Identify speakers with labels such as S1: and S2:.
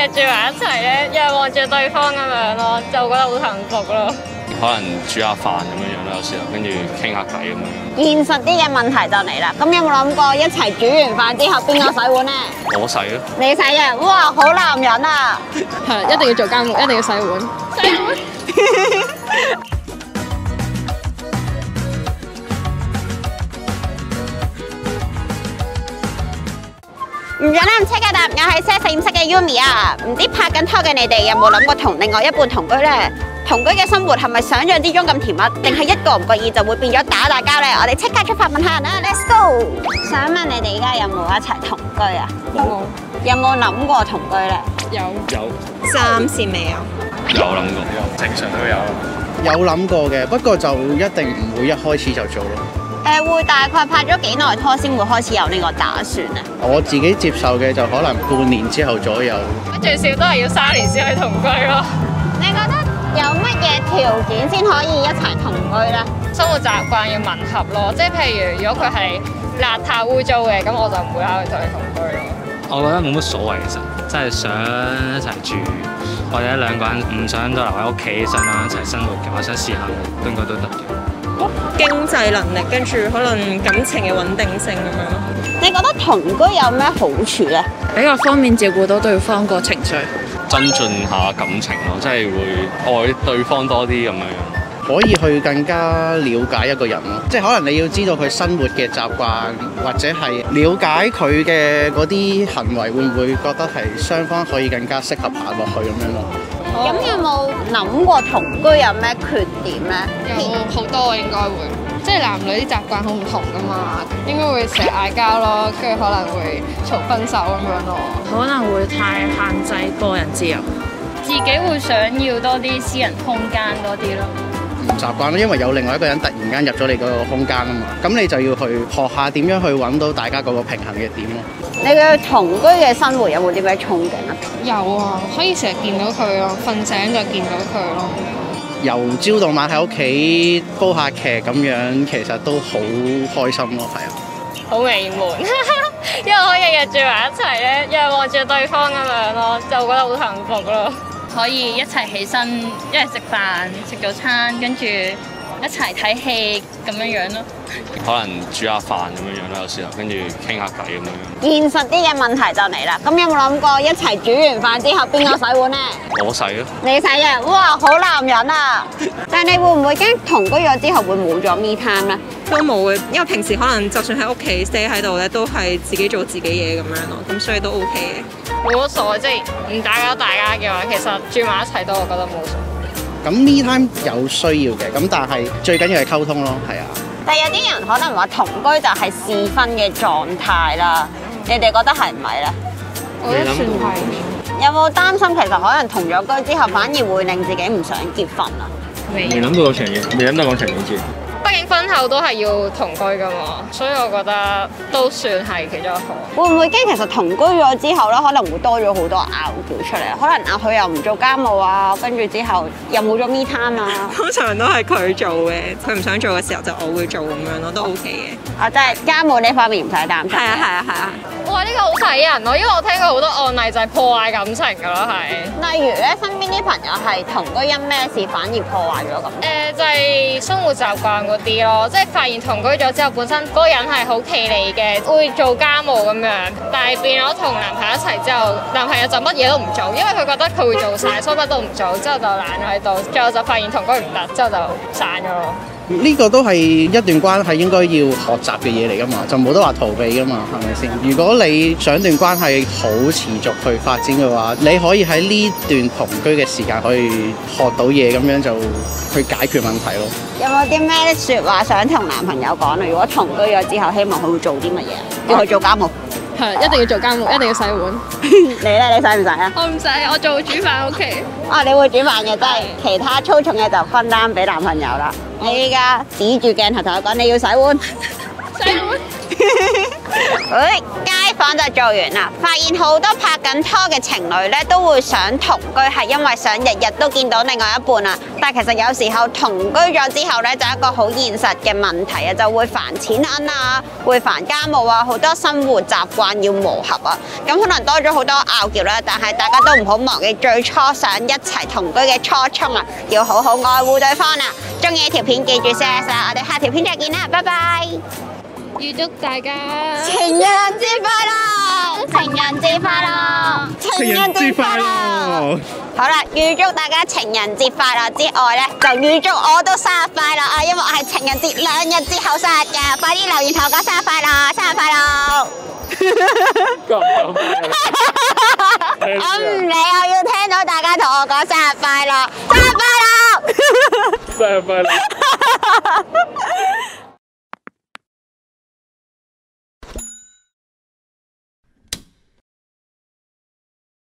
S1: 日住埋一齊咧，又係望住對方咁樣咯，就覺得好幸福咯。
S2: 可能煮下飯咁樣樣啦，有時候跟住傾下偈咁樣。
S3: 現實啲嘅問題就嚟啦，咁有冇諗過一齊煮完飯之後邊個洗碗咧？
S2: 我洗咯。
S3: 你洗嘅，哇，好男人啊！
S4: 係，一定要做家務，一定要洗碗。洗碗。
S3: 唔准諗車嘅答，我係些實驗室嘅 Yumi 啊！唔知拍緊拖嘅你哋有冇諗過同另外一半同居呢？同居嘅生活係咪想象之中咁甜蜜，定係一個唔覺意就會變咗打交呢？我哋即刻出發問下人啦 ，Let's go！想問你哋而家有冇一齊同居啊？
S4: 冇。
S3: 有冇諗過同居呢？
S4: 有。
S3: 暫時未有。
S2: 有諗過，正常都有。
S5: 有諗過嘅，不過就一定唔會一開始就做咯。
S3: 會大概拍咗幾耐拖先會開始有呢個打算啊？
S5: 我自己接受嘅就可能半年之後左右。
S1: 最少都係要3年先可以同居咯。
S3: 你覺得有乜嘢條件先可以一齊同居呢？
S1: 生活習慣要吻合咯，即係譬如如果佢係邋遢污糟嘅，咁我就唔會考慮同佢同居咯。
S6: 我覺得冇乜所謂，其實真係想一齊住，或者兩個人唔想再留喺屋企，想兩個人一齊生活嘅話，想試下應該都得嘅。
S7: 經濟能力，跟住可能感情嘅穩定性咁樣咯。
S3: 你覺得同居有咩好處呢？
S4: 比較方便照顧到對方個情緒，
S2: 增進下感情咯，即係會愛對方多啲咁樣。
S5: 可以去更加了解一個人咯，即係可能你要知道佢生活嘅習慣，或者係了解佢嘅嗰啲行為，會唔會覺得係雙方可以更加適合行落去咁樣咯？
S3: 咁有冇諗過同居有咩缺點呢？
S4: 有好多應該會，即係男女啲習慣好唔同噶嘛，應該會成日嗌交咯，跟住可能會嘈分手咁樣咯，可能會太限制個人自由，
S1: 自己會想要多啲私人空間多啲咯。
S5: 唔習慣咯，因為有另外一個人突然間入咗你個空間啊嘛，咁你就要去學下點樣去揾到大家嗰個平衡嘅點咯。
S3: 你嘅同居嘅生活有冇啲咩憧憬啊？
S4: 有啊，可以成日見到佢咯，瞓醒就見到佢咯。
S5: 由朝到晚喺屋企煲下劇咁樣，其實都好開心咯，係啊。
S1: 好美滿，因為可以日日住埋一齊咧，又係望住對方咁樣咯，就覺得好幸福咯。可以一齊起身，一齊食飯、食早餐，跟住一齊睇戲咁樣樣咯。
S2: 可能煮下飯咁樣樣啦，有時候跟住傾下偈咁樣樣。
S3: 現實啲嘅問題就嚟啦，咁有冇諗過一齊煮完飯之後邊個洗碗呢？
S2: 我洗咯。
S3: 你洗嘅，哇，好男人啊！但係你會唔會驚同居咗之後會冇咗 me time 呢？
S7: 都冇嘅，因為平時可能就算喺屋企 stay 喺度咧，都係自己做自己嘢咁樣咯，咁所以都 OK 嘅。
S1: 冇乜所謂，即係唔打攪大家嘅話，其實住埋一齊都我覺得冇所謂。
S5: 咁 me time 有需要嘅，咁但係最緊要係溝通咯，係啊。
S3: 但有啲人可能話同居就係試婚嘅狀態啦，你哋覺得係唔係呢？
S4: 我覺得算係。
S3: 有冇擔心其實可能同咗居之後反而會令自己唔想結婚啊？
S6: 未諗到長遠，未諗到講長遠住。
S1: 畢竟婚後都係要同居噶嘛，所以我覺得都算係其中一個。
S3: 會唔會驚其實同居咗之後咧，可能會多咗好多拗撬出嚟？可能佢又唔做家務啊，跟住之後又冇咗 me time 啊。
S7: 通常都係佢做嘅，佢唔想做嘅時候就我會做咁樣咯，都 OK 嘅。
S3: 啊，即係家務呢方面唔使擔心。
S7: 係啊係啊係啊。
S1: 哇！呢個好睇人咯，因為我聽過好多案例就係破壞感情噶咯，係。
S3: 例如咧，身邊啲朋友係同居因咩事反而破壞咗咁？
S1: 就係生活習慣嗰啲咯，即係發現同居咗之後，本身嗰個人係好企理嘅，會做家務咁樣，但係變咗同男朋友一齊之後，男朋友就乜嘢都唔做，因為佢覺得佢會做晒，所以乜都唔做，之後就懶咗喺度，最後就發現同居唔得，之後就散咗咯。
S5: 呢個都係一段關係應該要學習嘅嘢嚟噶嘛，就冇得話逃避噶嘛，係咪先？如果你想段關係好持續去發展嘅話，你可以喺呢段同居嘅時間可以學到嘢，咁樣就去解決問題咯。
S3: 有冇啲咩説話想同男朋友講啊？如果同居咗之後，希望佢會做啲乜嘢？要佢做家務。
S4: 係，一定要做家務，一定要洗碗。
S3: 你咧，你使唔使啊？
S4: 我唔使，我做煮飯 OK。
S3: 啊，你會煮飯嘅，真係其他粗重嘅就分擔俾男朋友啦。你依家指住鏡頭同佢講，你要洗碗。
S4: 洗碗。
S3: 喂，街訪就做完啦，發現好多拍緊拖嘅情侶咧都會想同居，係因為想日日都見到另外一半啊。但係其實有時候同居咗之後咧，就係一個好現實嘅問題啊，就會煩錢銀啊，會煩家務啊，好多生活習慣要磨合啊。咁可能多咗好多拗撬啦，但係大家都唔好忘記最初想一齊同居嘅初衷啊，要好好愛護對方啦。中意呢條片記住 share 晒，我哋下條片再見啦，拜拜！
S4: 預祝大家
S3: 情人節快樂！情人節快樂！情人節快樂！好啦，預祝大家情人節快樂之外咧，就預祝我都生日快樂啊！因為我係情人節2日之後生日嘅，快啲留言同我講生日快樂！生日快樂！我唔理，我要聽到大家同我講生日快樂！生日快樂！
S2: 生日快樂！